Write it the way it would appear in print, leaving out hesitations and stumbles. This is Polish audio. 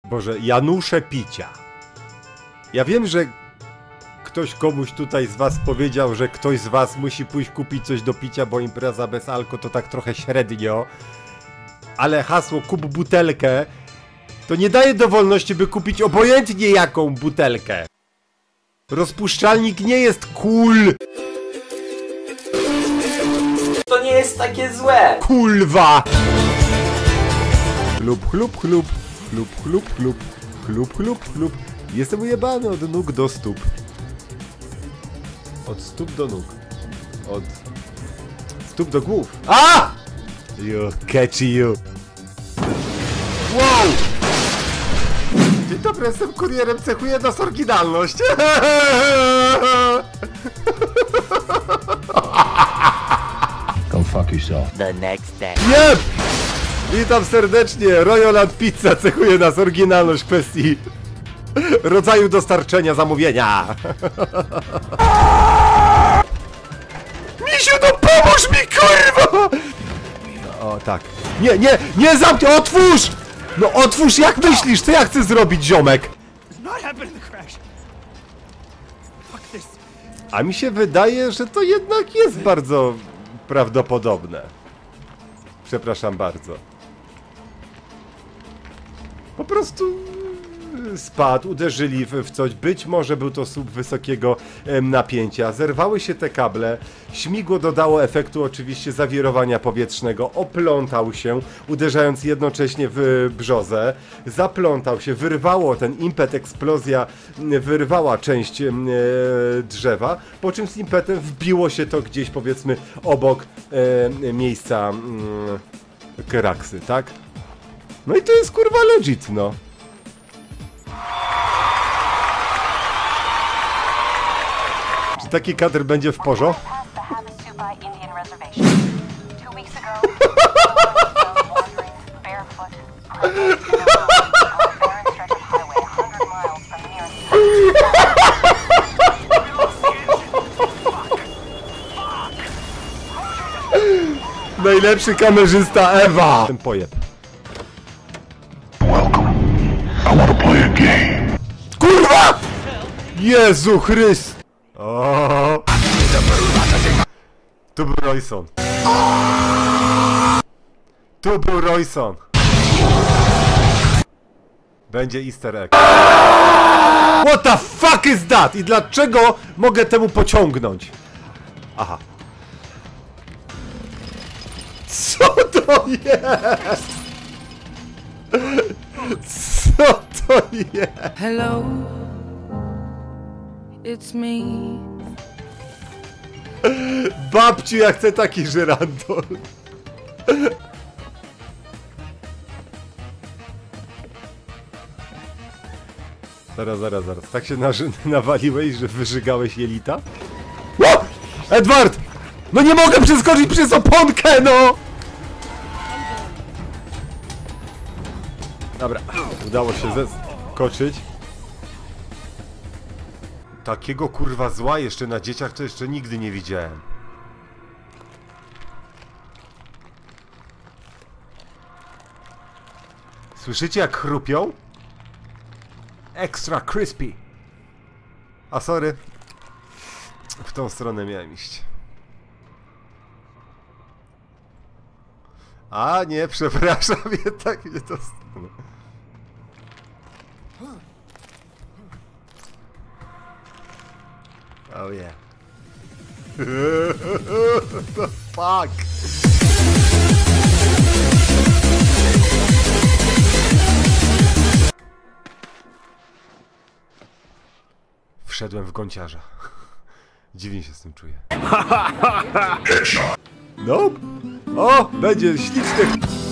Boże, Janusze picia. Ja wiem, że ktoś komuś tutaj z was powiedział, że ktoś z was musi pójść kupić coś do picia, bo impreza bez alko to tak trochę średnio. Ale hasło kup butelkę to nie daje dowolności, by kupić obojętnie jaką butelkę. Rozpuszczalnik nie jest cool. To nie jest takie złe. Kulwa! Chlub, chlub, chlub. Chlub, chlub, chlub. Chlub, chlub, chlub. Jestem ujebany od nóg do stóp. Od stóp do nóg. Od stóp do głów. A! You, catchy you. Wow! Dzień dobry, jestem kurierem, cechuję nas oryginalność. Go fuck yourself. The next day. Jep! Witam serdecznie, Royal Pizza cechuje nas oryginalność w kwestii rodzaju dostarczenia zamówienia. Misiu, no pomóż mi, kurwa! O, tak. Nie, nie, nie zamknij, otwórz! No otwórz, jak myślisz, co ja chcę zrobić, ziomek? A mi się wydaje, że to jednak jest bardzo prawdopodobne. Przepraszam bardzo. Po prostu spadł, uderzyli w coś. Być może był to słup wysokiego napięcia. Zerwały się te kable. Śmigło dodało efektu oczywiście zawirowania powietrznego. Oplątał się, uderzając jednocześnie w brzozę. Zaplątał się, wyrwało ten impet, eksplozja wyrwała część drzewa, po czym z impetem wbiło się to gdzieś, powiedzmy, obok miejsca kraksy, tak? No i to jest kurwa legit, no. Czy taki kadr będzie w porzo? Najlepszy kamerzysta Ewa! Ten pojeb. Kurwa! Jezu Chryst! O! Tu był Royson. Tu był Royson. Będzie easter egg. What the fuck is that? I dlaczego mogę temu pociągnąć? Aha. Co to jest? Co to jest? Hello, it's me. Babciu, ja chcę taki żyrandol. Zaraz. Tak się nawaliłeś, że wyżygałeś jelita? O! Edward! No nie mogę przeskoczyć przez oponkę, no! Dobra, udało się zeskoczyć. Takiego kurwa zła jeszcze na dzieciach to jeszcze nigdy nie widziałem. Słyszycie jak chrupią? Extra crispy. A sorry. W tą stronę miałem iść. A nie, przepraszam, jednak nie to... Oh yeah. The fuck? Wszedłem w gąciarza. Dziwnie się z tym czuję. Nope. O, będzie śliczny.